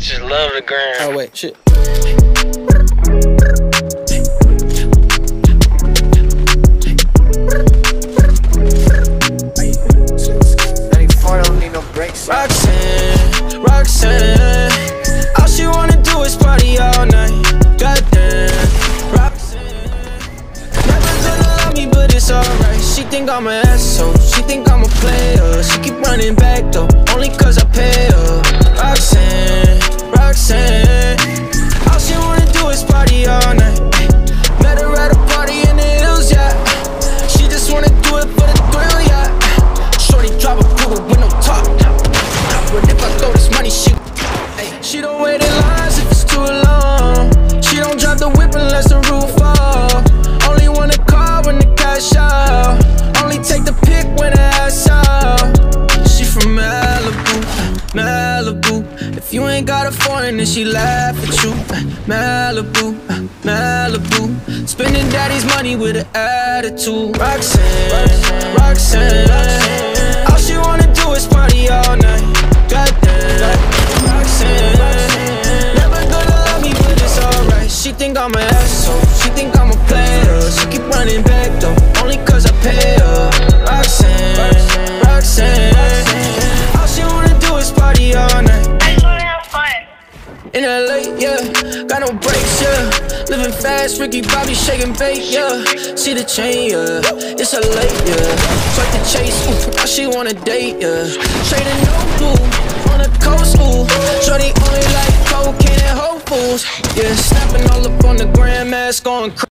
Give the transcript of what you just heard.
bitches love the gram. Oh wait, shit. Roxxane, Roxxane, all she wanna do is party all night. Goddamn, Roxxane, never gonna love me, but it's alright. She think I'm an asshole, she think I'm a player. She keep running back though, only cause I pay her. Roxxane, Roxxane, all she wanna do is party all night. Met her at a party in the hills, yeah. She just wanna do it for the thrill, yeah. Shorty drop a Uber with no top. But if I throw this money, she don't wait in lines if it's too long. She don't drop the whip unless the roof fall. Only wanna call when the cash out. Only take the pic when the ass out. She from Malibu, Malibu. If you ain't got a foreign, then she laugh at you. Malibu, Malibu. Spending daddy's money with an attitude. Roxxane, Roxxane, all she wanna do is party all night. Goddamn, Roxxane, never gonna love me, but it's alright. She think I'm an asshole, she think I'm a player. She keep running back though, only cause I pay her. Roxxane, Roxxane, all she wanna do is party all night. I just wanna have fun. In LA, yeah, got no brakes, yeah. Living fast, Ricky Bobby shaking bait, yeah. See the chain, yeah, it's a late, yeah. Swipe the chase, ooh, now she wanna date, yeah. Straight and no blue, on the coast, ooh. Shorty only like cocaine and Whole Foods, yeah. Snapping all up on the grandma's going crazy.